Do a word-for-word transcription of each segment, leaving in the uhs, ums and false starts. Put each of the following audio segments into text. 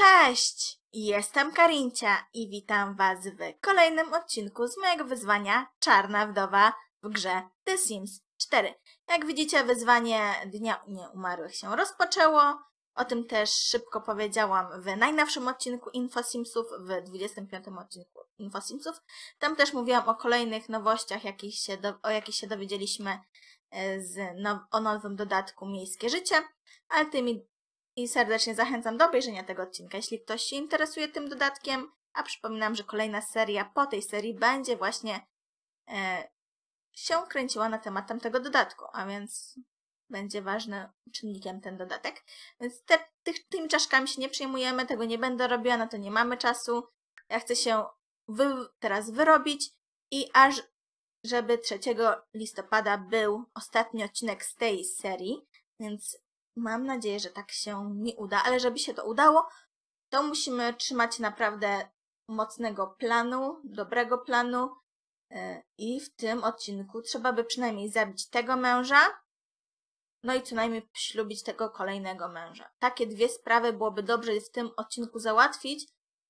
Cześć! Jestem Karincia i witam Was w kolejnym odcinku z mojego wyzwania Czarna Wdowa w grze The Sims cztery. Jak widzicie, wyzwanie Dnia Nieumarłych się rozpoczęło. O tym też szybko powiedziałam w najnowszym odcinku InfoSimsów, w dwudziestym piątym odcinku InfoSimsów. Tam też mówiłam o kolejnych nowościach, jakich się do, o jakich się dowiedzieliśmy z, no, o nowym dodatku Miejskie Życie, ale tymi I serdecznie zachęcam do obejrzenia tego odcinka, jeśli ktoś się interesuje tym dodatkiem, a przypominam, że kolejna seria po tej serii będzie właśnie e, się kręciła na temat tamtego dodatku, a więc będzie ważnym czynnikiem ten dodatek. Więc te, tych, tymi czaszkami się nie przejmujemy, tego nie będę robiła, na to nie mamy czasu. Ja chcę się wy, teraz wyrobić i aż żeby trzeciego listopada był ostatni odcinek z tej serii, więc mam nadzieję, że tak się mi uda, ale żeby się to udało, to musimy trzymać naprawdę mocnego planu, dobrego planu i w tym odcinku trzeba by przynajmniej zabić tego męża, no i co najmniej ślubić tego kolejnego męża. Takie dwie sprawy byłoby dobrze w tym odcinku załatwić,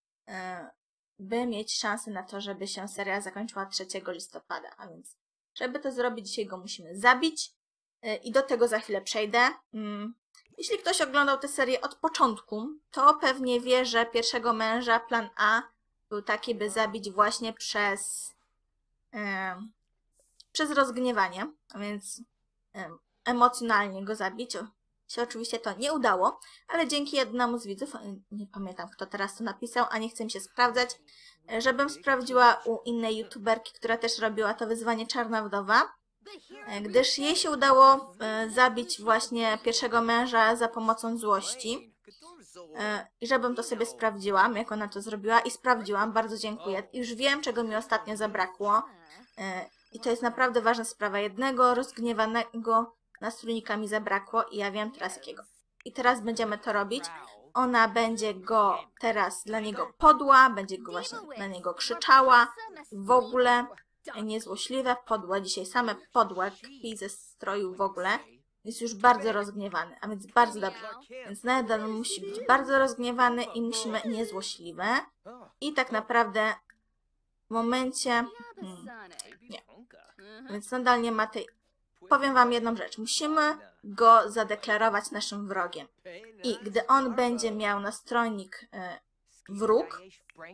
by mieć szansę na to, żeby się seria zakończyła trzeciego listopada, a więc żeby to zrobić, dzisiaj go musimy zabić. I do tego za chwilę przejdę. Jeśli ktoś oglądał tę serię od początku, to pewnie wie, że pierwszego męża, plan A, był taki, by zabić właśnie przez, e, przez rozgniewanie, a więc e, emocjonalnie go zabić. O, się oczywiście to nie udało, ale dzięki jednemu z widzów, nie pamiętam kto teraz to napisał, a nie chcę mi się sprawdzać, żebym sprawdziła u innej youtuberki, która też robiła to wyzwanie Czarna Wdowa, gdyż jej się udało e, zabić właśnie pierwszego męża za pomocą złości. E, I żebym to sobie sprawdziłam, jak ona to zrobiła, i sprawdziłam, bardzo dziękuję. Już wiem, czego mi ostatnio zabrakło. E, I to jest naprawdę ważna sprawa. Jednego rozgniewanego nastrójnika mi zabrakło i ja wiem teraz jakiego. I teraz będziemy to robić. Ona będzie go teraz dla niego podła, będzie go właśnie na niego krzyczała. W ogóle niezłośliwe, podłe, dzisiaj same podłe, kpi ze stroju w ogóle, jest już bardzo rozgniewany, a więc bardzo dobrze. Więc nadal musi być bardzo rozgniewany i musimy niezłośliwe. I tak naprawdę w momencie... Hmm, nie. Więc nadal nie ma tej... Powiem wam jedną rzecz. Musimy go zadeklarować naszym wrogiem. I gdy on będzie miał nastrojnik e, wróg,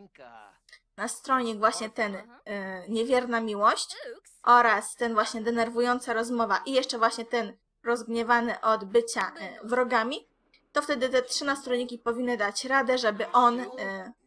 nastrojnik właśnie ten y, niewierna miłość oraz ten właśnie denerwująca rozmowa i jeszcze właśnie ten rozgniewany od bycia y, wrogami, to wtedy te trzy nastrojniki powinny dać radę, żeby on y,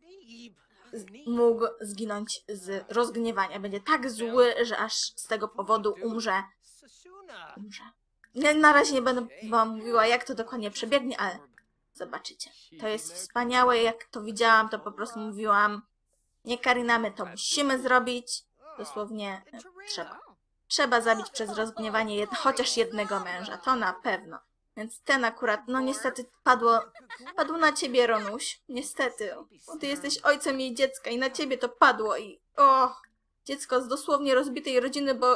z, mógł zginąć z rozgniewania. Będzie tak zły, że aż z tego powodu umrze. umrze. Ja na razie nie będę wam mówiła, jak to dokładnie przebiegnie, ale zobaczycie. To jest wspaniałe, jak to widziałam, to po prostu mówiłam: nie, Karina, my to musimy zrobić. Dosłownie e, trzeba. Trzeba zabić przez rozgniewanie jed chociaż jednego męża, to na pewno. Więc ten akurat, no niestety padło, padło na ciebie, Ronuś. Niestety, bo ty jesteś ojcem jej dziecka i na ciebie to padło i och, dziecko z dosłownie rozbitej rodziny, bo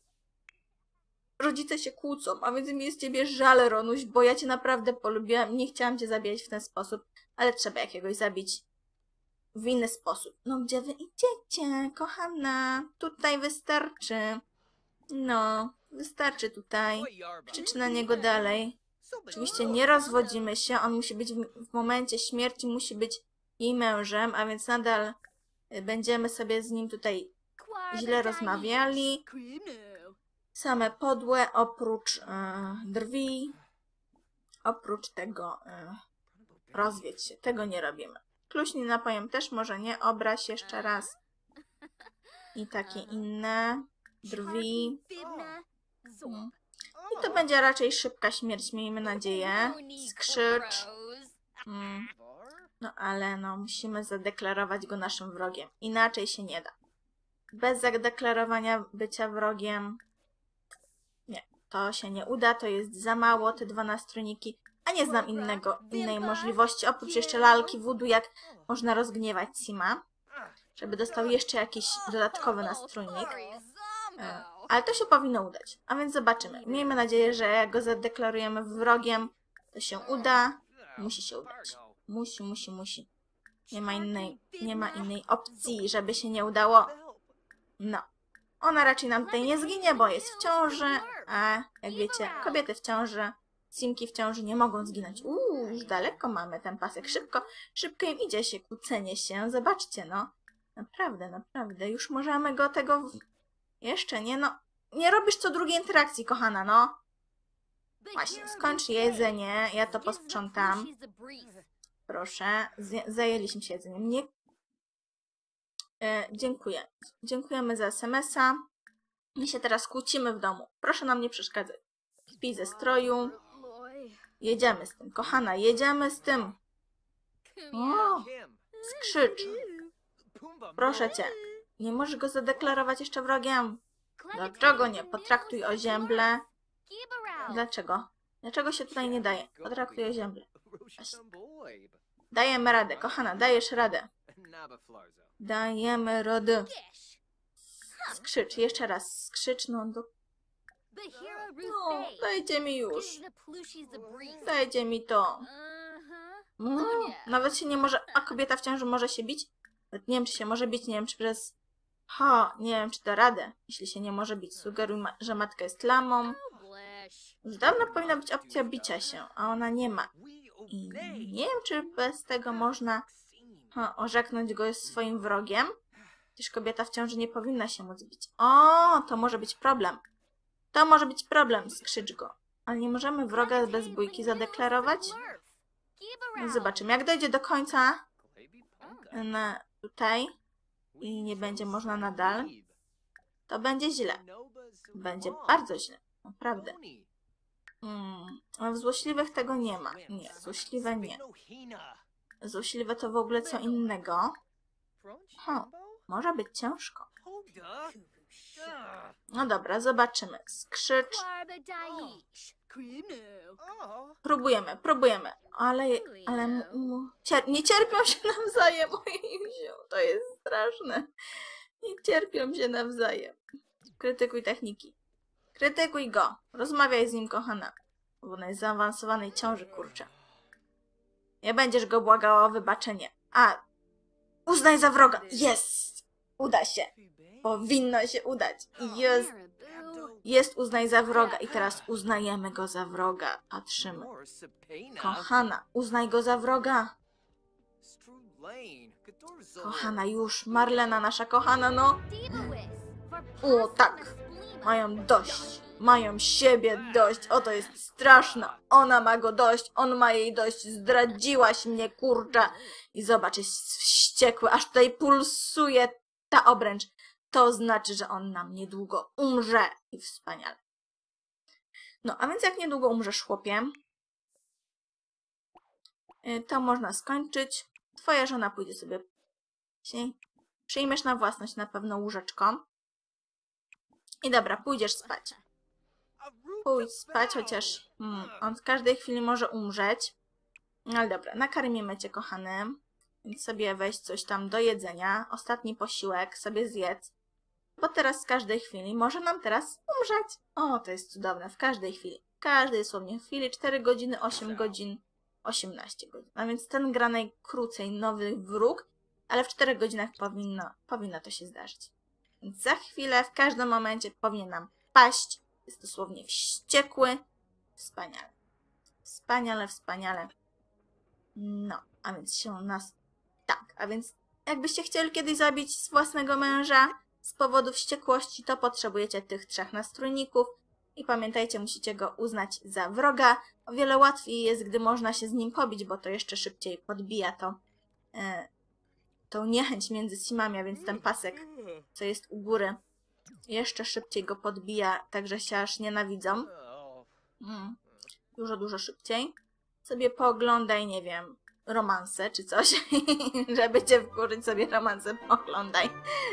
rodzice się kłócą, a więc mi jest ciebie żal, Ronuś, bo ja cię naprawdę polubiłam i nie chciałam cię zabijać w ten sposób, ale trzeba jakiegoś zabić w inny sposób. No gdzie wy idziecie, kochana? Tutaj wystarczy. No, wystarczy tutaj. Krzycz na niego dalej. Oczywiście nie rozwodzimy się. On musi być w, w momencie śmierci, musi być jej mężem, a więc nadal będziemy sobie z nim tutaj źle rozmawiali. Same podłe, oprócz e, drwi. Oprócz tego e, rozwiedź się. Tego nie robimy. Kluśni napojem też może nie, obraź jeszcze raz. I takie inne. Drwi. Hmm. I to będzie raczej szybka śmierć, miejmy nadzieję. Skrzycz. Hmm. No ale no, musimy zadeklarować go naszym wrogiem. Inaczej się nie da. Bez zadeklarowania bycia wrogiem nie, to się nie uda, to jest za mało, te dwa nastrojniki. A nie znam innego, innej możliwości, oprócz jeszcze lalki voodoo, jak można rozgniewać Sima, żeby dostał jeszcze jakiś dodatkowy nastrójnik. Ale to się powinno udać, a więc zobaczymy. Miejmy nadzieję, że jak go zadeklarujemy wrogiem, to się uda. Musi się udać. Musi, musi, musi. Nie ma innej, nie ma innej opcji, żeby się nie udało. No. Ona raczej nam tutaj nie zginie, bo jest w ciąży, a jak wiecie, kobiety w ciąży, simki w ciąży nie mogą zginąć. Uuu, już daleko mamy ten pasek. Szybko, szybko im idzie się kłócenie się. Zobaczcie, no. Naprawdę, naprawdę. Już możemy go tego... W... Jeszcze nie, no. Nie robisz co drugiej interakcji, kochana, no. Właśnie, skończ jedzenie, ja to posprzątam. Proszę, zajęliśmy się jedzeniem. Nie... E, dziękuję. Dziękujemy za es em es a. My się teraz kłócimy w domu. Proszę nam nie przeszkadzać. Śpij ze stroju. Jedziemy z tym, kochana, jedziemy z tym. O, skrzycz. Proszę cię, nie możesz go zadeklarować jeszcze wrogiem. Dlaczego nie? Potraktuj ozięble. Dlaczego? Dlaczego się tutaj nie daje? Potraktuj ozięble. Dajemy radę, kochana, dajesz radę. Dajemy radę. Skrzycz, jeszcze raz. Skrzycz, no do... No, dajcie mi już. Dajcie mi to. No, nawet się nie może... A kobieta w ciąży może się bić? Nie wiem, czy się może bić, nie wiem, czy przez... Ha, nie wiem, czy da radę. Jeśli się nie może bić, sugeruj, ma że matka jest lamą. Już dawno powinna być opcja bicia się, a ona nie ma. I nie wiem, czy bez tego można ha, orzeknąć go swoim wrogiem. Przecież kobieta w ciąży nie powinna się móc bić. O, to może być problem. To może być problem, skrzycz go. Ale nie możemy wroga bez bójki zadeklarować? No zobaczymy. Jak dojdzie do końca na tutaj i nie będzie można nadal, to będzie źle. Będzie bardzo źle. Naprawdę. Hmm. A w złośliwych tego nie ma. Nie, złośliwe nie. Złośliwe to w ogóle co innego. Ho, może być ciężko. No dobra, zobaczymy. Skrzycz. Próbujemy, próbujemy. Ale, ale cier nie cierpią się nawzajem. Ojeju, to jest straszne. Nie cierpią się nawzajem. Krytykuj techniki. Krytykuj go. Rozmawiaj z nim, kochana. Bo ona jest w zaawansowanej ciąży, kurczę. Nie będziesz go błagała o wybaczenie. A, uznaj za wroga. Jest! Uda się. Powinno się udać. Jest. Jest, uznaj za wroga. I teraz uznajemy go za wroga. Patrzymy. Kochana, uznaj go za wroga. Kochana, już. Marlena, nasza kochana, no. O, tak. Mają dość. Mają siebie dość. O, to jest straszne. Ona ma go dość. On ma jej dość. Zdradziłaś mnie, kurcza. I zobacz, jest wściekły. Aż tutaj pulsuje ta obręcz. To znaczy, że on nam niedługo umrze. I wspaniale. No, a więc jak niedługo umrzesz, chłopie, to można skończyć. Twoja żona pójdzie sobie. Przyjmiesz na własność na pewno łóżeczko. I dobra, pójdziesz spać. Pójdź spać, chociaż hmm, on w każdej chwili może umrzeć. No ale dobra, nakarmimy cię, kochany. Więc sobie weź coś tam do jedzenia. Ostatni posiłek sobie zjedz. Bo teraz w każdej chwili może nam teraz umrzeć. O, to jest cudowne. W każdej chwili. W każdej dosłownie chwili. cztery godziny, osiem godzin, osiemnaście godzin. A więc ten gra najkrócej nowy wróg. Ale w czterech godzinach powinno, powinno to się zdarzyć. Więc za chwilę, w każdym momencie powinien nam paść. Jest dosłownie wściekły. Wspaniale. Wspaniale, wspaniale. No, a więc się nas... Tak, a więc jakbyście chcieli kiedyś zabić własnego męża z powodu wściekłości, to potrzebujecie tych trzech nastrójników. I pamiętajcie, musicie go uznać za wroga. O wiele łatwiej jest, gdy można się z nim pobić, bo to jeszcze szybciej podbija to... Yy, tą niechęć między simami, a więc ten pasek, co jest u góry, jeszcze szybciej go podbija, także się aż nienawidzą. Mm. Dużo, dużo szybciej. Sobie pooglądaj, nie wiem, romanse czy coś, żeby cię wkurzyć, sobie romanse pooglądaj.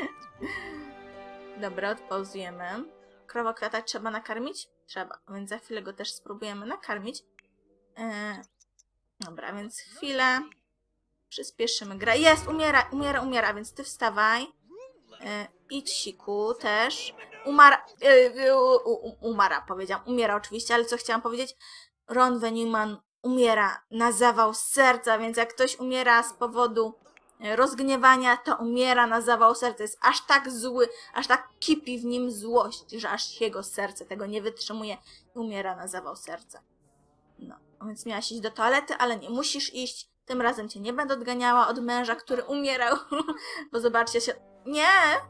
Dobra, odpauzujemy. Krowokrata trzeba nakarmić? Trzeba, więc za chwilę go też spróbujemy nakarmić. Yy, dobra, więc chwilę. Przyspieszymy grę. Jest, umiera, umiera, umiera, więc ty wstawaj. Yy, idź siku też. Umara, yy, yy, umara powiedziałam. Umiera oczywiście, ale co chciałam powiedzieć? Ron Venewman umiera na zawał serca, więc jak ktoś umiera z powodu rozgniewania, to umiera na zawał serca. Jest aż tak zły, aż tak kipi w nim złość, że aż jego serce tego nie wytrzymuje i umiera na zawał serca. No, więc miałaś iść do toalety, ale nie musisz iść. Tym razem cię nie będę odganiała od męża, który umierał, bo zobaczcie się... Nie!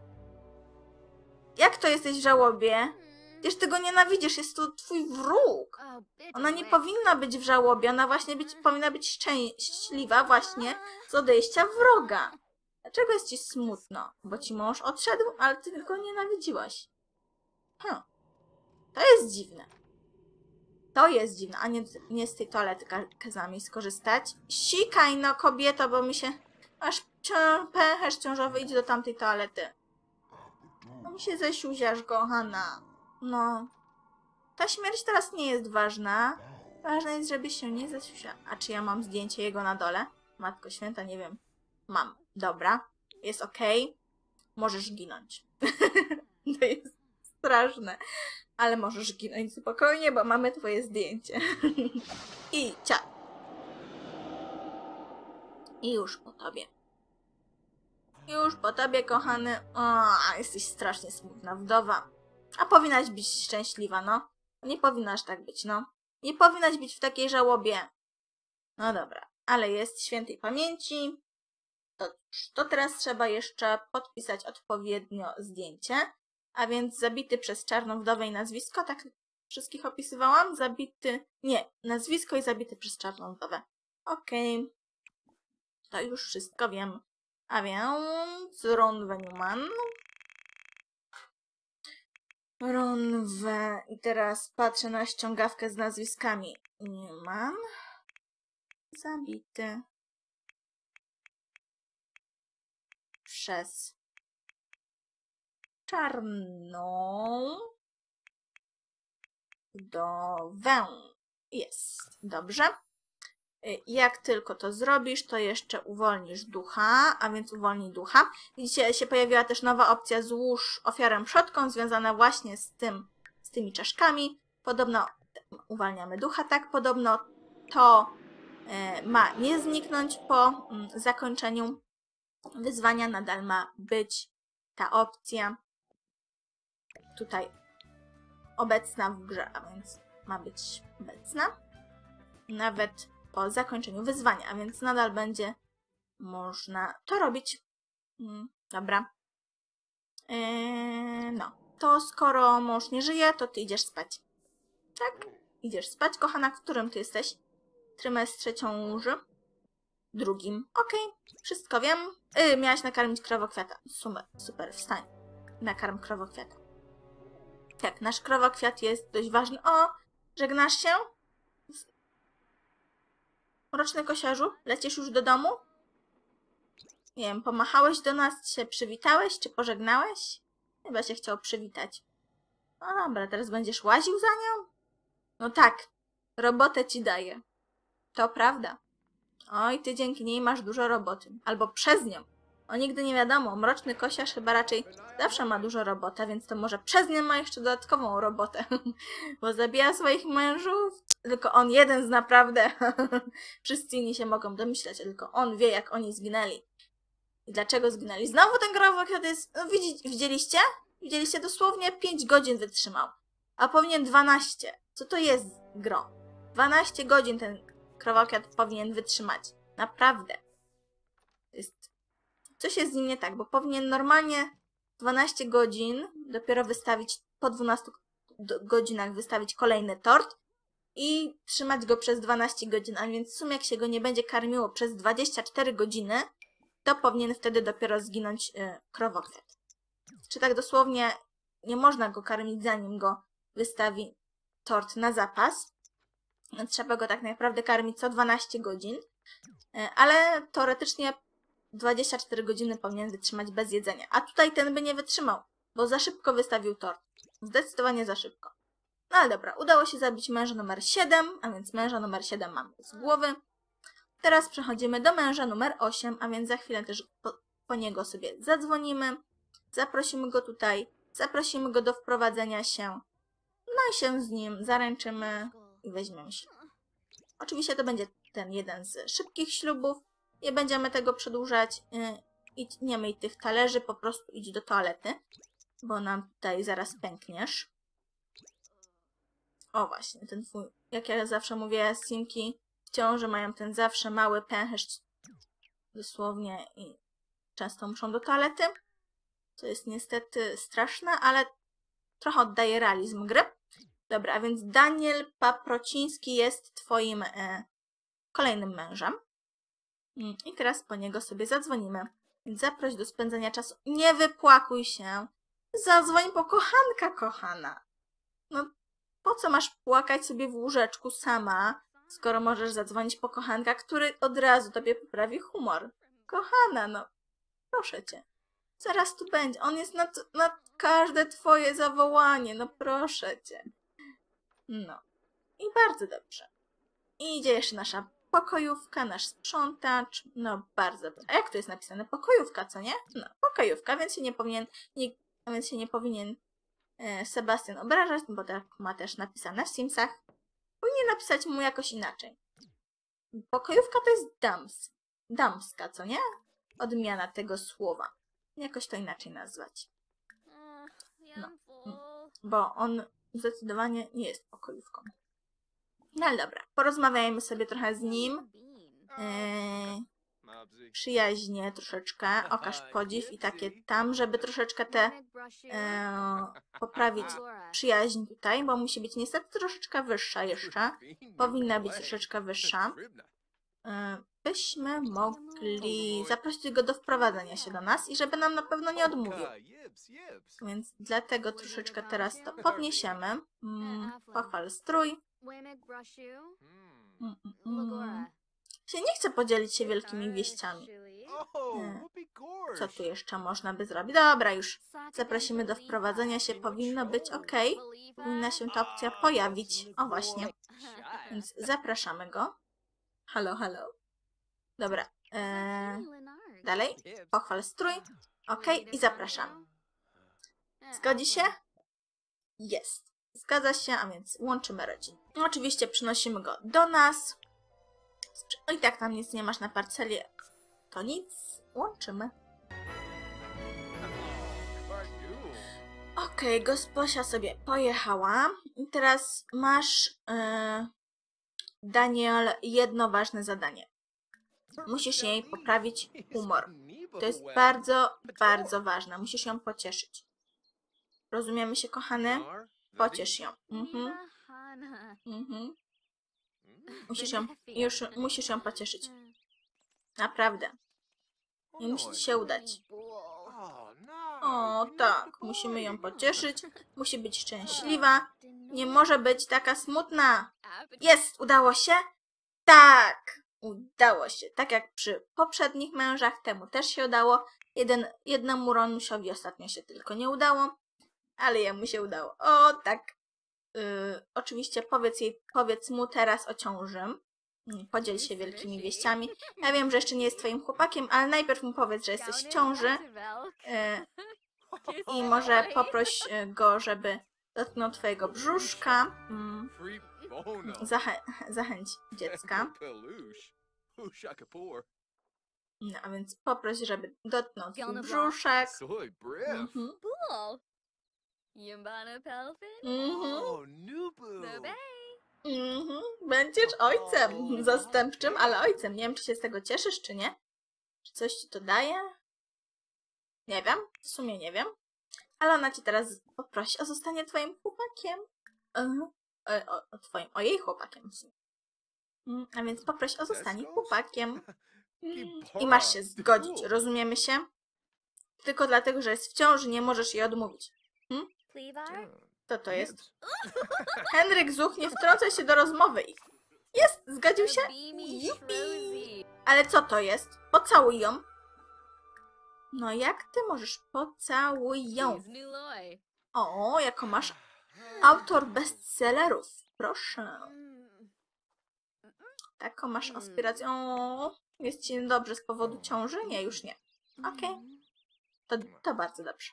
Jak to jesteś w żałobie? Przecież ty go nienawidzisz, jest to twój wróg. Ona nie powinna być w żałobie, ona właśnie być, powinna być szczęśliwa właśnie z odejścia wroga. Dlaczego jest ci smutno? Bo ci mąż odszedł, ale ty go nienawidziłaś. Hm. To jest dziwne. To jest dziwne, a nie, nie z tej toalety kazami skorzystać. Sikaj no kobieto, bo mi się... Aż pęcherz ciążowy, idź do tamtej toalety. No mi się zesiuziasz, kochana. No. Ta śmierć teraz nie jest ważna. Ważne jest, żeby się nie zesiusiała. A czy ja mam zdjęcie jego na dole? Matko święta, nie wiem. Mam. Dobra. Jest okej. Okay. Możesz ginąć. To jest straszne. Ale możesz ginąć spokojnie, bo mamy twoje zdjęcie. I cia. I już po tobie. Już po tobie, kochany. O, jesteś strasznie smutna wdowa. A powinnaś być szczęśliwa, no. Nie powinnaś tak być, no. Nie powinnaś być w takiej żałobie. No dobra, ale jest świętej pamięci. To, to teraz trzeba jeszcze podpisać odpowiednio zdjęcie. A więc zabity przez czarną wdowę i nazwisko. Tak wszystkich opisywałam? Zabity... Nie, nazwisko i zabity przez czarną wdowę. Okej. Okay. To już wszystko wiem. A więc Ron Newman. Ronwe. I teraz patrzę na ściągawkę z nazwiskami. Newman. Zabity. Przez czarną wdowę. Jest. Dobrze. Jak tylko to zrobisz, to jeszcze uwolnisz ducha, a więc uwolnij ducha. Widzicie, się pojawiła też nowa opcja złóż ofiarę przodką, związana właśnie z tym, z tymi czaszkami. Podobno uwalniamy ducha, tak? Podobno to e, ma nie zniknąć po m, zakończeniu wyzwania. Nadal ma być ta opcja tutaj obecna w grze, a więc ma być obecna. Nawet po zakończeniu wyzwania, a więc nadal będzie można to robić. Mm, dobra. Yy, no, to skoro mąż nie żyje, to ty idziesz spać. Tak? Idziesz spać, kochana. W którym ty jesteś? Trymestrze ciąży? Drugim. Okej, okay. Wszystko wiem. Yy, miałaś nakarmić krowokwiata. Super, super, wstań. Nakarm krowokwiata. Tak, nasz krowokwiat jest dość ważny. O, żegnasz się? Mroczny kosiarzu, lecisz już do domu? Nie wiem, pomachałeś do nas, się przywitałeś, czy pożegnałeś? Chyba się chciał przywitać. No dobra, teraz będziesz łaził za nią? No tak, robotę ci daję. To prawda. Oj, ty dzięki niej masz dużo roboty. Albo przez nią. O, nigdy nie wiadomo, mroczny kosiarz chyba raczej zawsze ma dużo roboty, więc to może przez nią ma jeszcze dodatkową robotę. Bo zabija swoich mężów. Tylko on jeden z naprawdę. Wszyscy inni się mogą domyślać, tylko on wie, jak oni zginęli. I dlaczego zginęli? Znowu ten krowokwiat jest... No, widzi... Widzieliście? Widzieliście? Dosłownie pięć godzin wytrzymał. A powinien dwanaście. Co to jest, gro? dwanaście godzin ten krowokwiat powinien wytrzymać. Naprawdę. Jest... Coś jest z nim nie tak, bo powinien normalnie dwanaście godzin dopiero wystawić, po dwunastu godzinach wystawić kolejny tort i trzymać go przez dwanaście godzin, a więc w sumie jak się go nie będzie karmiło przez dwadzieścia cztery godziny, to powinien wtedy dopiero zginąć yy, krowokwiat. Czy tak dosłownie nie można go karmić, zanim go wystawi tort na zapas. Trzeba go tak naprawdę karmić co dwanaście godzin, yy, ale teoretycznie dwadzieścia cztery godziny powinien wytrzymać bez jedzenia. A tutaj ten by nie wytrzymał, bo za szybko wystawił tort. Zdecydowanie za szybko. No ale dobra, udało się zabić męża numer siedem, a więc męża numer siedem mamy z głowy. Teraz przechodzimy do męża numer osiem, a więc za chwilę też po, po niego sobie zadzwonimy. Zaprosimy go tutaj, zaprosimy go do wprowadzenia się. No i się z nim zaręczymy i weźmiemy się. Oczywiście to będzie ten jeden z szybkich ślubów. Nie będziemy tego przedłużać. Yy, idź, nie myj tych talerzy, po prostu idź do toalety, bo nam tutaj zaraz pękniesz. O właśnie, ten twój, jak ja zawsze mówię, simki w ciąży mają ten zawsze mały pęcherz dosłownie i często muszą do toalety. To jest niestety straszne, ale trochę oddaje realizm gry. Dobra, a więc Daniel Paprociński jest twoim e, kolejnym mężem. I teraz po niego sobie zadzwonimy. Więc zaproś do spędzenia czasu. Nie wypłakuj się. Zadzwoń po kochanka, kochana. No, po co masz płakać sobie w łóżeczku sama, skoro możesz zadzwonić po kochanka, który od razu tobie poprawi humor? Kochana, no, proszę cię. Zaraz tu będzie. On jest na, na każde twoje zawołanie. No, proszę cię. No. I bardzo dobrze. I idzie jeszcze nasza pokojówka, nasz sprzątacz. No, bardzo dobrze. A jak to jest napisane? Pokojówka, co nie? No, pokojówka, więc się nie powinien, nie, więc się nie powinien e, Sebastian obrażać, bo tak ma też napisane w Simsach. Powinien napisać mu jakoś inaczej. Pokojówka to jest dams. Damska, co nie? Odmiana tego słowa. Jakoś to inaczej nazwać. No. Bo on zdecydowanie nie jest pokojówką. No ale dobra, porozmawiajmy sobie trochę z nim. Eee, przyjaźnie troszeczkę, okaż podziw i takie tam, żeby troszeczkę te e, poprawić przyjaźń tutaj, bo musi być niestety troszeczkę wyższa jeszcze. Powinna być troszeczkę wyższa. E, byśmy mogli zaprosić go do wprowadzenia się do nas i żeby nam na pewno nie odmówił. Więc dlatego troszeczkę teraz to podniesiemy. Mm, pochwal strój. Mm, mm, mm. Się nie chcę podzielić się wielkimi wieściami. E, co tu jeszcze można by zrobić? Dobra, już zaprosimy do wprowadzenia się. Powinno być ok. Powinna się ta opcja pojawić. O właśnie. Więc zapraszamy go. Halo, halo. Dobra. E, dalej. Pochwal strój. Ok. I zapraszamy. Zgodzi się? Jest. Zgadza się, a więc łączymy rodzinę. Oczywiście przynosimy go do nas. No i tak tam nic nie masz na parceli. To nic. Łączymy. Okej, okay, gosposia sobie pojechała. I teraz masz, yy, Daniel, jedno ważne zadanie. Musisz jej poprawić humor. To jest bardzo, bardzo ważne. Musisz ją pocieszyć. Rozumiemy się, kochany? Pociesz ją. Mhm. Mhm. Musisz ją, już musisz ją pocieszyć. Naprawdę. I musi ci się udać. O, tak. Musimy ją pocieszyć. Musi być szczęśliwa. Nie może być taka smutna. Jest! Udało się? Tak! Udało się. Tak jak przy poprzednich mężach, temu też się udało. Jeden, jednemu Ronusiowi ostatnio się tylko nie udało. Ale jemu się udało. O, tak. Yy, oczywiście powiedz jej, powiedz mu teraz o ciąży. Podziel się wielkimi wieściami. Ja wiem, że jeszcze nie jest twoim chłopakiem, ale najpierw mu powiedz, że jesteś w ciąży. Yy, I może poproś go, żeby dotknął twojego brzuszka. Yy, zachę zachęć dziecka. No, a więc poproś, żeby dotknął twój brzuszek. Mhm. Mhm. Mhm. Będziesz ojcem zastępczym, ale ojcem. Nie wiem, czy się z tego cieszysz, czy nie. Czy coś ci to daje? Nie wiem. W sumie nie wiem. Ale ona cię teraz poprosi o zostanie twoim chłopakiem. Uh-huh. o, o, o twoim, o jej chłopakiem. Mm, a więc poproś o zostanie chłopakiem. Mm. I masz się zgodzić. Rozumiemy się? Tylko dlatego, że jest w ciąży, nie możesz jej odmówić. Hmm? Co to jest? Henryk Zuch, nie wtrącaj się do rozmowy ich. Jest, zgodził się? Jupi. Ale co to jest? Pocałuj ją. No jak ty możesz? Pocałuj ją. O, jako masz autor bestsellerów. Proszę. Taką masz aspirację. O, jest ci dobrze z powodu ciąży? Nie, już nie. Okej. Okay. To, to bardzo dobrze.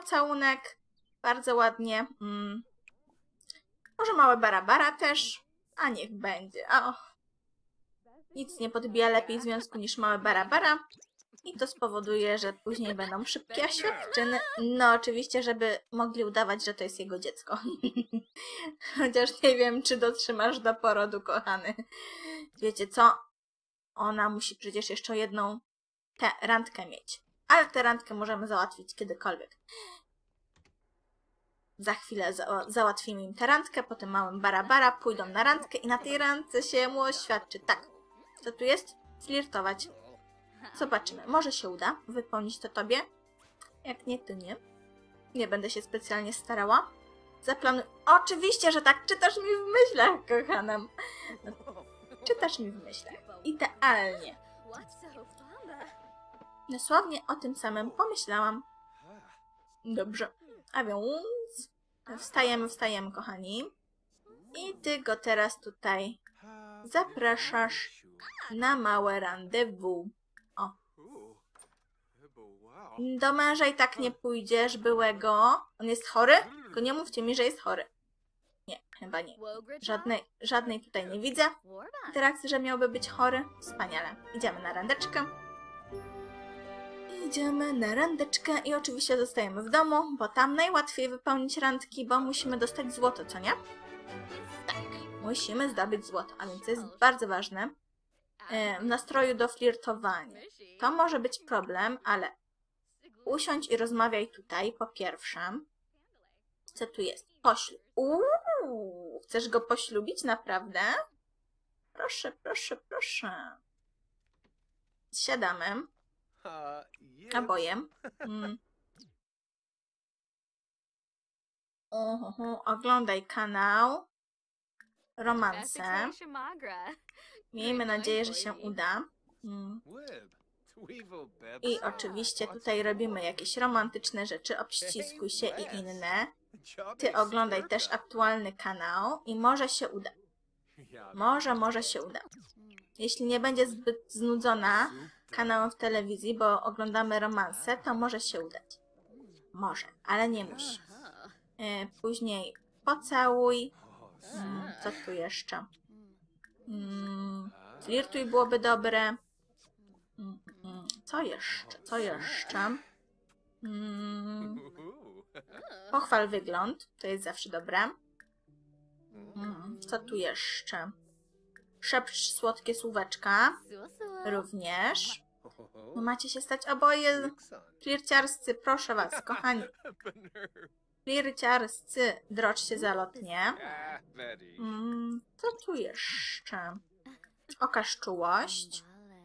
Pocałunek. Bardzo ładnie. Mm. Może małe barabara też. A niech będzie. O. Nic nie podbija lepiej związku niż małe bara-bara. I to spowoduje, że później będą szybkie oświadczyny. No oczywiście, żeby mogli udawać, że to jest jego dziecko. Chociaż nie wiem, czy dotrzymasz do porodu, kochany. Wiecie co? Ona musi przecież jeszcze jedną tę randkę mieć. Ale tę randkę możemy załatwić kiedykolwiek. Za chwilę za załatwimy im tę randkę, potem małym bara-bara pójdą na randkę i na tej randce się mu oświadczy. Tak, co tu jest? Flirtować. Zobaczymy. Może się uda wypełnić to tobie. Jak nie, to nie. Nie będę się specjalnie starała. Zaplanuj... Oczywiście, że tak. Czytasz mi w myślach, kochana. No, czytasz mi w myślach. Idealnie. Dosłownie o tym samym pomyślałam. Dobrze. A więc... Wstajemy, wstajemy, kochani. I ty go teraz tutaj zapraszasz na małe rendezvous. O. Do męża i tak nie pójdziesz, byłego. On jest chory? Tylko nie mówcie mi, że jest chory. Nie, chyba nie. Żadnej, żadnej tutaj nie widzę interakcji, że miałby być chory. Wspaniale. Idziemy na randeczkę. Idziemy na randeczkę i oczywiście zostajemy w domu, bo tam najłatwiej wypełnić randki, bo musimy dostać złoto, co nie? Tak, musimy zdobyć złoto, a więc to jest bardzo ważne. W nastroju do flirtowania. To może być problem, ale usiądź i rozmawiaj tutaj, po pierwsze. Co tu jest? Poślub. Uuu, chcesz go poślubić, naprawdę? Proszę, proszę, proszę. Siadamy. Oboje. Mm. Uhuhu. Oglądaj kanał. Romanse. Miejmy nadzieję, że się uda. Mm. I oczywiście tutaj robimy jakieś romantyczne rzeczy, obściskuj się i inne. Ty oglądaj też aktualny kanał i może się uda. Może, może się uda. Jeśli nie będzie zbyt znudzona kanałem w telewizji, bo oglądamy romanse, to może się udać. Może, ale nie musi. Później pocałuj. Co tu jeszcze? Flirtuj byłoby dobre. Co jeszcze? Co jeszcze? Pochwal wygląd. To jest zawsze dobre. Co tu jeszcze? Szepcz słodkie słóweczka. Również. No macie się stać oboje flirciarscy, proszę was, kochani. Flirciarscy, drocz się zalotnie. Mm, co tu jeszcze? Okaż czułość.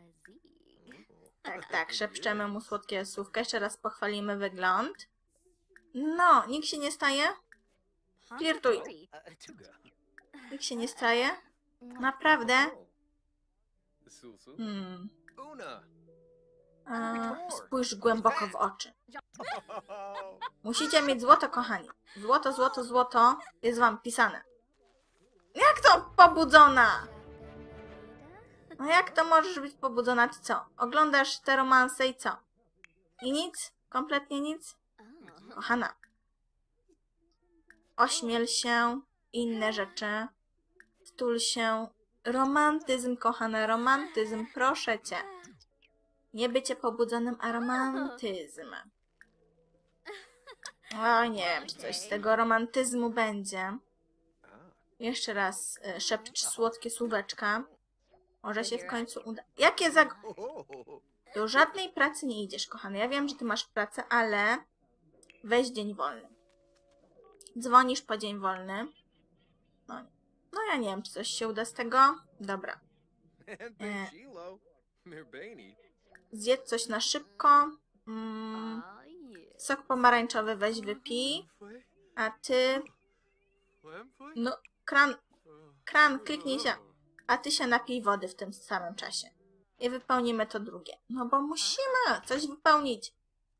Tak, tak, szepczemy mu słodkie słówka. Jeszcze raz pochwalimy wygląd. No, nikt się nie staje? Flirtuj. Nikt się nie staje? Naprawdę? Hmm. A, spójrz głęboko w oczy. Musicie mieć złoto, kochani. Złoto, złoto, złoto jest wam pisane. Jak to pobudzona? No jak to możesz być pobudzona? Ty co? Oglądasz te romanse i co? I nic? Kompletnie nic? Kochana. Ośmiel się. Inne rzeczy. Wtul się. Romantyzm, kochana, romantyzm. Proszę cię. Nie bycie pobudzonym, a romantyzm. O, nie wiem, czy coś z tego romantyzmu będzie. Jeszcze raz y, szepcz słodkie słóweczka. Może się w końcu uda. Jakie zag... Do żadnej pracy nie idziesz, kochany. Ja wiem, że ty masz pracę, ale weź dzień wolny. Dzwonisz po dzień wolny. No, no ja nie wiem, czy coś się uda z tego. Dobra. E... Zjedz coś na szybko. Mm. Sok pomarańczowy weź wypij. A ty... No, kran... Kran, kliknij się. A ty się napij wody w tym samym czasie. I wypełnimy to drugie. No bo musimy coś wypełnić.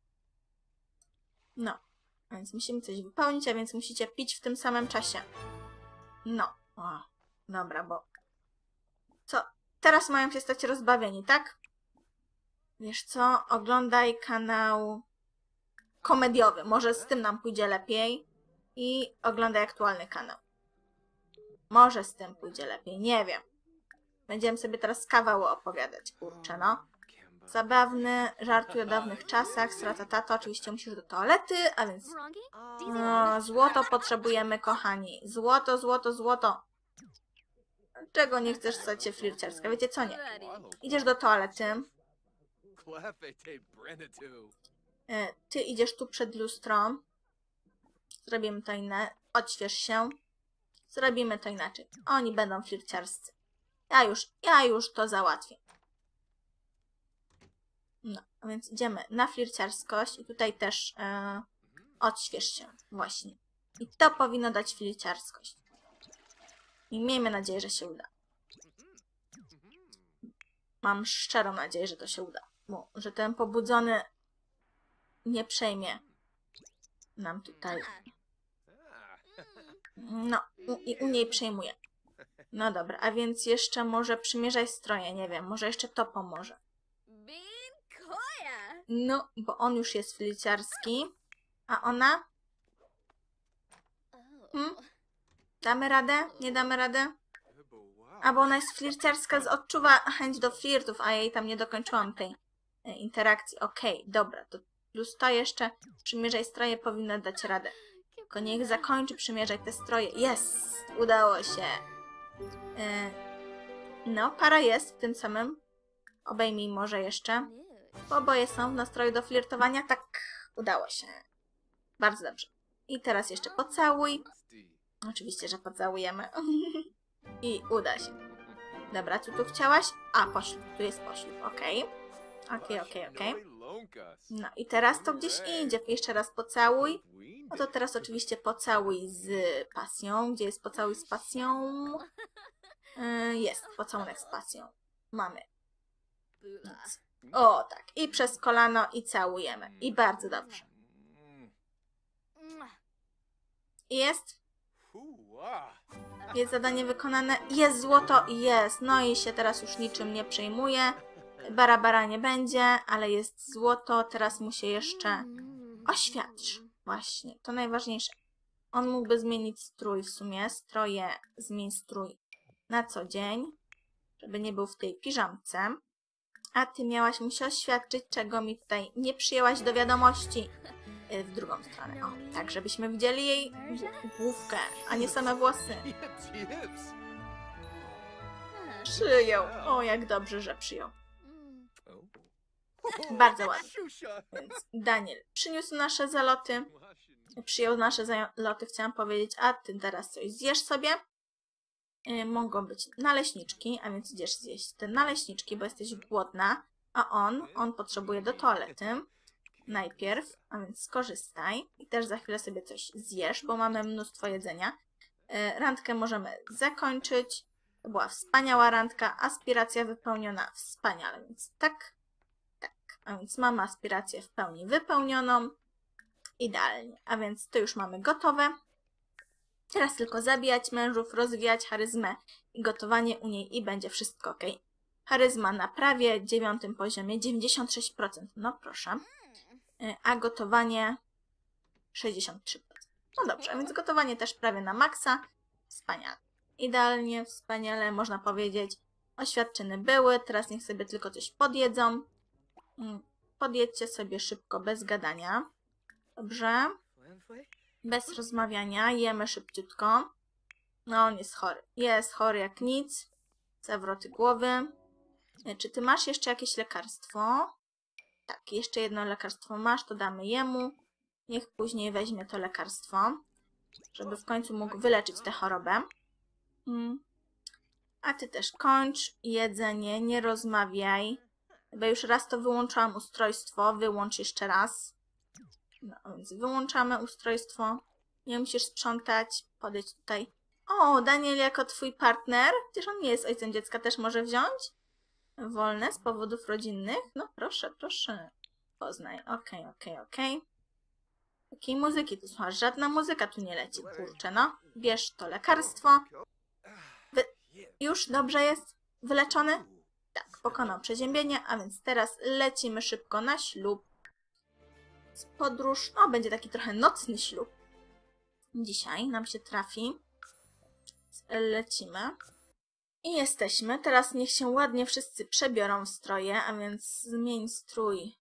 No. A więc musimy coś wypełnić, a więc musicie pić w tym samym czasie. No. O, dobra, bo... Co? Teraz mają się stać rozbawieni, tak? Wiesz co? Oglądaj kanał komediowy. Może z tym nam pójdzie lepiej. I oglądaj aktualny kanał. Może z tym pójdzie lepiej, nie wiem. Będziemy sobie teraz kawały opowiadać, kurczę, no. Zabawny, żartuj o dawnych czasach, strata tato, oczywiście musisz do toalety, a więc... No, złoto potrzebujemy, kochani. Złoto, złoto, złoto. Czego nie chcesz stać się flirciarska? Wiecie co, nie? Idziesz do toalety. Ty idziesz tu przed lustro. Zrobimy to inne. Odśwież się. Zrobimy to inaczej. Oni będą flirciarscy. Ja już, ja już to załatwię. No, a więc idziemy na flirciarskość i tutaj też e, odśwież się. Właśnie. I to powinno dać flirciarskość. I miejmy nadzieję, że się uda. Mam szczerą nadzieję, że to się uda. Bo, że ten pobudzony nie przejmie nam tutaj. No, u, i u niej przejmuje. No dobra, a więc jeszcze może przymierzaj stroje, nie wiem, może jeszcze to pomoże. No, bo on już jest flirciarski, a ona? Hmm? Damy radę? Nie damy radę? A bo ona jest flirciarska, odczuwa chęć do flirtów, a ja jej tam nie dokończyłam tej e, interakcji. Okej, okay, dobra, to plus to jeszcze przymierzaj stroje powinno dać radę. Tylko niech zakończy przymierzać te stroje. Jest! Udało się. E, no, para jest w tym samym. Obejmij może jeszcze. Bo oboje są w nastroju do flirtowania. Tak, udało się. Bardzo dobrze. I teraz jeszcze pocałuj. Oczywiście, że pocałujemy. I uda się. Dobra, co tu chciałaś? A, poślub. Tu jest poślub, okej. Okej, okej, okej. No i teraz to gdzieś idzie. Jeszcze raz pocałuj. No to teraz oczywiście pocałuj z pasją. Gdzie jest pocałuj z pasją? Yy, jest, pocałunek z pasją. Mamy. Nic. O, tak. I przez kolano i całujemy. I bardzo dobrze. I jest? Jest zadanie wykonane. Jest złoto. Jest. No i się teraz już niczym nie przejmuje. Bara bara nie będzie, ale jest złoto. Teraz mu się jeszcze oświadczy. Właśnie. To najważniejsze. On mógłby zmienić strój w sumie. Stroje, zmień strój na co dzień. Żeby nie był w tej piżamce. A ty miałaś mu się oświadczyć, czego mi tutaj nie przyjęłaś do wiadomości. W drugą stronę. O, tak, żebyśmy widzieli jej główkę, a nie same włosy. Przyjął. O, jak dobrze, że przyjął. Bardzo ładnie. Więc Daniel przyniósł nasze zaloty. Przyjął nasze zaloty, chciałam powiedzieć, a ty teraz coś zjesz sobie. Yy, mogą być naleśniczki, a więc idziesz zjeść te naleśniczki, bo jesteś głodna, a on, on potrzebuje do toalety. Najpierw, a więc skorzystaj i też za chwilę sobie coś zjesz, bo mamy mnóstwo jedzenia. Yy, randkę możemy zakończyć. To była wspaniała randka, aspiracja wypełniona wspaniale, więc tak, tak. A więc mamy aspirację w pełni wypełnioną. Idealnie, a więc to już mamy gotowe. Teraz tylko zabijać mężów, rozwijać charyzmę i gotowanie u niej i będzie wszystko ok. Charyzma na prawie dziewiątym poziomie, dziewięćdziesiąt sześć procent, no proszę. A gotowanie sześćdziesiąt trzy procent. No dobrze, a więc gotowanie też prawie na maksa. Wspaniale. Idealnie, wspaniale, można powiedzieć. Oświadczyny były, teraz niech sobie tylko coś podjedzą. Podjedźcie sobie szybko, bez gadania. Dobrze. Bez rozmawiania, jemy szybciutko. No, on jest chory. Jest chory jak nic. Zawroty głowy. Czy ty masz jeszcze jakieś lekarstwo? Tak, jeszcze jedno lekarstwo masz, to damy jemu. Niech później weźmie to lekarstwo, żeby w końcu mógł wyleczyć tę chorobę. Hmm. A ty też kończ jedzenie, nie rozmawiaj. Bo już raz to wyłączałam ustrojstwo, wyłącz jeszcze raz. No, więc wyłączamy ustrojstwo. Nie musisz sprzątać. Podejdź tutaj. O, Daniel jako twój partner. Przecież on nie jest ojcem dziecka, też może wziąć? Wolne z powodów rodzinnych? No proszę, proszę. Poznaj. Okej, okej, okej. Jakiej muzyki tu słuchasz? Żadna muzyka tu nie leci, kurczę, no. Bierz to lekarstwo. Wy... Już dobrze jest? Wyleczony? Tak, pokonał przeziębienie, a więc teraz lecimy szybko na ślub. Podróż, no będzie taki trochę nocny ślub. Dzisiaj nam się trafi. lecimy. I jesteśmy. Teraz niech się ładnie wszyscy przebiorą w stroje, a więc zmień strój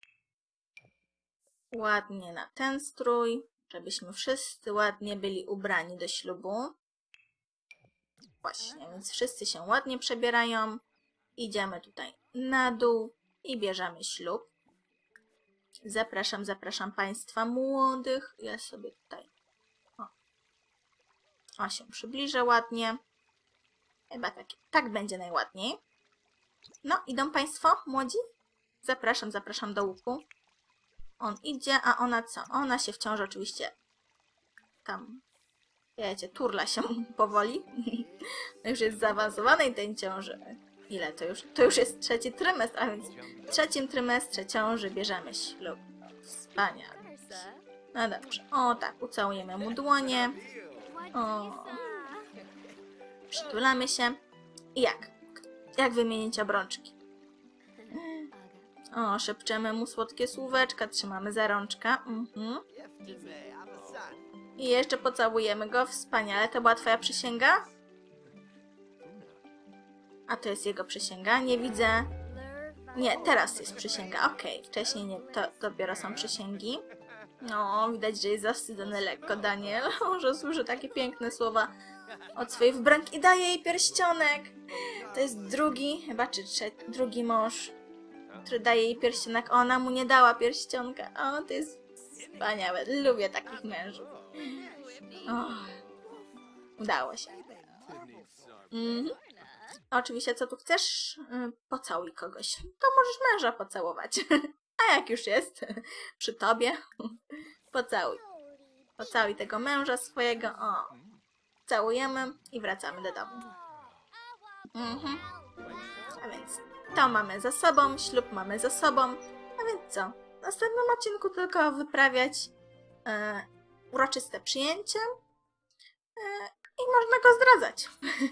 ładnie na ten strój, żebyśmy wszyscy ładnie byli ubrani do ślubu. Właśnie, więc wszyscy się ładnie przebierają. Idziemy tutaj na dół i bierzemy ślub. Zapraszam, zapraszam Państwa młodych. Ja sobie tutaj o, o się przybliżę ładnie. Chyba tak, tak będzie najładniej. No, idą Państwo młodzi? Zapraszam, zapraszam do łuku. On idzie, a ona co? Ona się wciąż oczywiście tam, wiecie, turla się powoli. Już jest w zaawansowanej tej ciąży. Ile to już? To już jest trzeci trymestr, a więc w trzecim trymestrze ciąży bierzemy ślub. Wspaniale. No dobrze. O tak, ucałujemy mu dłonie. O. Przytulamy się. I jak? Jak wymienić obrączki? O, szepczemy mu słodkie słóweczka, trzymamy za rączkę. Mhm. I jeszcze pocałujemy go. Wspaniale. To była twoja przysięga? A to jest jego przysięga? Nie widzę. Nie, teraz jest przysięga. Okej, okay. Wcześniej nie, to dopiero są przysięgi. No, widać, że jest zawstydzony lekko Daniel. Że słyszy takie piękne słowa od swojej wybranki i daje jej pierścionek. To jest drugi, chyba czy trzeci, drugi mąż, który daje jej pierścionek. Ona mu nie dała pierścionka. O, to jest wspaniałe. Lubię takich mężów. O, udało się. Mhm. Oczywiście, co tu chcesz? Pocałuj kogoś. To możesz męża pocałować. A jak już jest przy tobie, pocałuj. Pocałuj tego męża swojego. O, całujemy i wracamy do domu. Mhm. A więc to mamy za sobą, ślub mamy za sobą. A więc co? W następnym odcinku tylko wyprawiać e, uroczyste przyjęcie e, i można go zdradzać.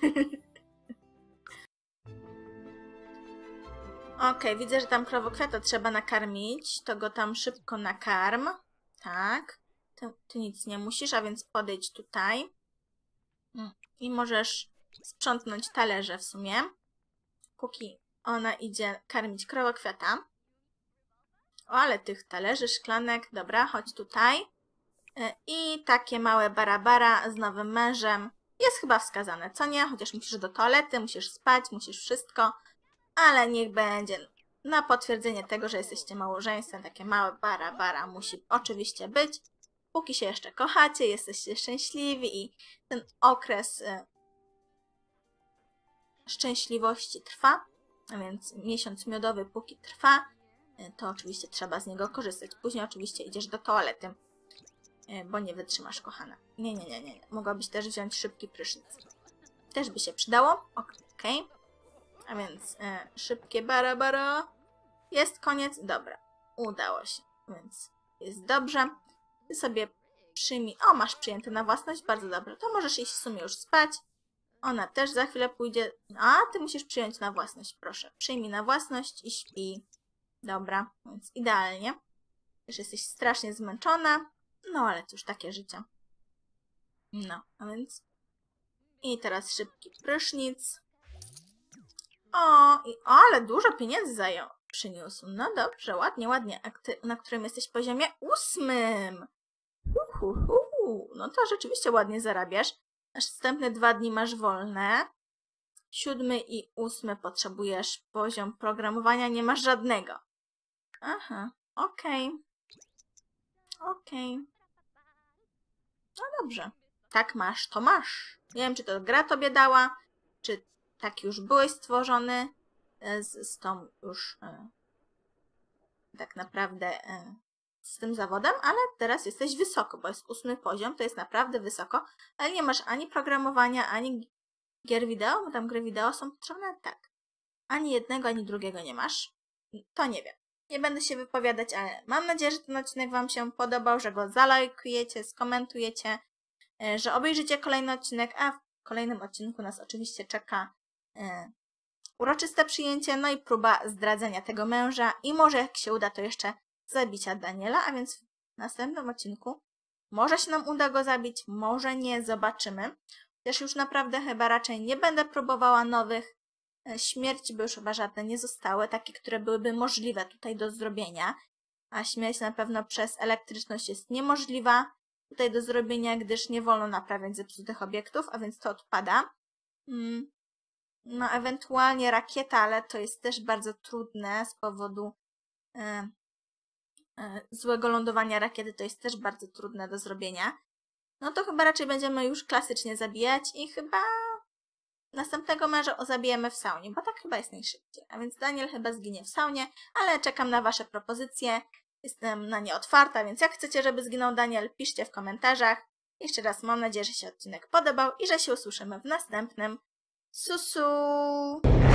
Okej, okay, widzę, że tam krowokwiata trzeba nakarmić. To go tam szybko nakarm. Tak. Ty, ty nic nie musisz, a więc podejdź tutaj. I możesz sprzątnąć talerze w sumie. Póki ona idzie karmić krowokwiata. O, ale tych talerzy, szklanek. Dobra, chodź tutaj. I takie małe barabara z nowym mężem jest chyba wskazane, co nie? Chociaż musisz do toalety, musisz spać, musisz wszystko. Ale niech będzie na potwierdzenie tego, że jesteście małżeństwem, takie małe bara, bara musi oczywiście być. Póki się jeszcze kochacie, jesteście szczęśliwi i ten okres y, szczęśliwości trwa, a więc miesiąc miodowy póki trwa, y, to oczywiście trzeba z niego korzystać. Później oczywiście idziesz do toalety, y, bo nie wytrzymasz, kochana. Nie, nie, nie, nie. Mogłabyś też wziąć szybki prysznic. Też by się przydało. Okej. Okay. A więc e, szybkie bara, bara. Jest koniec. Dobra. Udało się. Więc jest dobrze. Ty sobie przyjmij. O, masz przyjęte na własność. Bardzo dobrze. To możesz iść w sumie już spać. Ona też za chwilę pójdzie. A, ty musisz przyjąć na własność. Proszę. Przyjmij na własność i śpi. Dobra. Więc idealnie. Już jesteś strasznie zmęczona. No, ale cóż, takie życie. No, a więc... I teraz szybki prysznic. O, i, o, ale dużo pieniędzy zajął, przyniósł. No dobrze, ładnie, ładnie. A ty, na którym jesteś poziomie? Ósmym. Uhuhu. No to rzeczywiście ładnie zarabiasz. Następne dwa dni masz wolne. Siódmy i ósmy potrzebujesz poziom programowania, nie masz żadnego. Aha, okej. Okay. Okej. Okay. No dobrze. Tak masz, to masz. Nie wiem, czy to gra tobie dała, czy tak już byłeś stworzony z, z tą już e, tak naprawdę e, z tym zawodem, ale teraz jesteś wysoko, bo jest ósmy poziom, to jest naprawdę wysoko, ale nie masz ani programowania, ani gier wideo, bo tam gry wideo są potrzebne, tak. Ani jednego, ani drugiego nie masz. To nie wiem. Nie będę się wypowiadać, ale mam nadzieję, że ten odcinek Wam się podobał, że go zalajkujecie, skomentujecie, e, że obejrzycie kolejny odcinek, a w kolejnym odcinku nas oczywiście czeka e, uroczyste przyjęcie, no i próba zdradzenia tego męża i może jak się uda, to jeszcze zabicia Daniela, a więc w następnym odcinku może się nam uda go zabić, może nie, zobaczymy. Też już naprawdę chyba raczej nie będę próbowała nowych. Śmierci by już chyba żadne nie zostały, takie, które byłyby możliwe tutaj do zrobienia. A śmierć na pewno przez elektryczność jest niemożliwa tutaj do zrobienia, gdyż nie wolno naprawiać zepsutych obiektów, a więc to odpada. No ewentualnie rakieta, ale to jest też bardzo trudne z powodu e, e, złego lądowania rakiety, to jest też bardzo trudne do zrobienia. No to chyba raczej będziemy już klasycznie zabijać i chyba następnego męża zabijemy w saunie, bo tak chyba jest najszybciej. A więc Daniel chyba zginie w saunie, ale czekam na Wasze propozycje. Jestem na nie otwarta, więc jak chcecie, żeby zginął Daniel, piszcie w komentarzach. Jeszcze raz mam nadzieję, że się odcinek podobał i że się usłyszymy w następnym. Susu!